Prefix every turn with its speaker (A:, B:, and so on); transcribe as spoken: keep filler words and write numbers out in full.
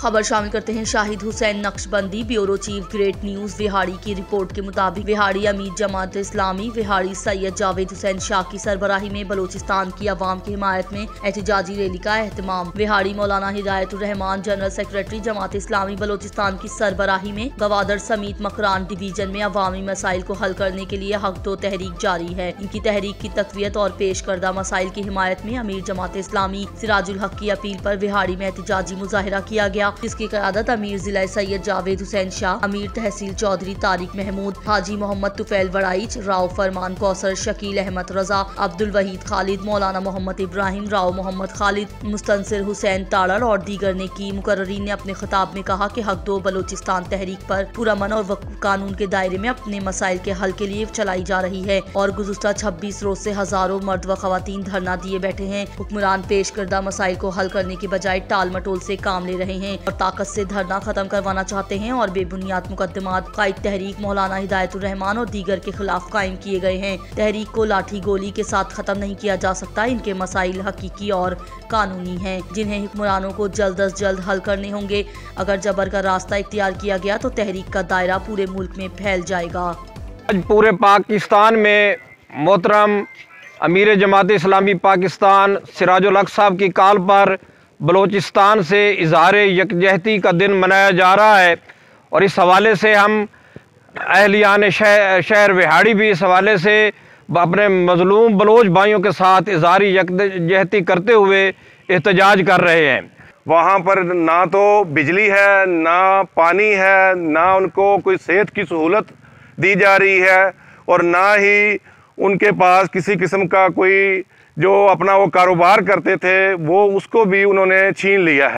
A: खबर शामिल करते हैं Shahid Hussain Naqshbandi. Bureau chief great news Vehari की रिपोर्ट के मुताबिक विहाड़ी अमीर जमात इस्लामी विहाड़ी सैयद जावेद हुसैन शाह की सरबराही में बलोचिस्तान की अवाम की हिमायत में एहतजाजी रैली का एहतमाम। विहाड़ी मौलाना हिदायतुर रहमान जनरल सेक्रेटरी जमात इस्लामी बलोचिस्तान की सरबराही में गवादर समीत मकरान डिवीजन में अवामी मसाइल को हल करने के लिए हक दो तहरीक जारी है। इनकी तहरीक की तकवीत और पेश करदा मसाइल की हिमायत में अमीर जमात इस्लामी सिराजुल हक की अपील पर विहाड़ी में एहतजाजी मुजाहिरा किया गया, जिसकी क़यादत अमीर जिला सैयद जावेद हुसैन शाह, अमीर तहसील चौधरी तारिक महमूद, हाजी मोहम्मद तुफैल वड़ाइच, राव फरमान कौसर, शकील अहमद रजा, अब्दुल वहीद खालिद, मौलाना मोहम्मद इब्राहिम, राव मोहम्मद खालिद, मुस्तनसिर हुसैन ताड़र और दीगर ने की। मुकर्रीन ने अपने खिताब में कहा कि हक दो बलोचिस्तान तहरीक पर पुरअमन और वक्फ कानून के दायरे में अपने मसाइल के हल के लिए चलाई जा रही है और गुज़श्ता छब्बीस रोज से हजारों मर्द व खवातीन धरना दिए बैठे हैं। हुक्मरान पेश करदा मसाइल को हल करने के बजाय टाल मटोल से काम ले रहे हैं और ताकत से धरना खत्म करवाना चाहते हैं और बेबुनियाद मुकदमात कायद तहरीक मौलाना हिदायतुर रहमान और दीगर के खिलाफ कायम किए गए हैं। तहरीक को लाठी गोली के साथ खत्म नहीं किया जा सकता। इनके मसाइल हकीकी और कानूनी हैं, जिन्हें हुक्मरानों को जल्द अज जल्द हल करने होंगे। अगर जबर का रास्ता इख्तियार किया गया तो तहरीक का दायरा पूरे मुल्क में फैल जाएगा।
B: आज पूरे पाकिस्तान में मोहतरम अमीर जमात इस्लामी पाकिस्तान सिराजुल हक साहब की काल पर बलोचिस्तान से इजहार यकजहती का दिन मनाया जा रहा है और इस हवाले से हम अहलियान शहर, शहर विहाड़ी भी इस हवाले से अपने मजलूम बलोच भाइयों के साथ इजहार यकजहती करते हुए एहतजाज कर रहे हैं।
C: वहाँ पर ना तो बिजली है, ना पानी है, ना उनको कोई सेहत की सहूलत दी जा रही है और ना ही उनके पास किसी किस्म का कोई जो अपना वो कारोबार करते थे वो उसको भी उन्होंने छीन लिया है।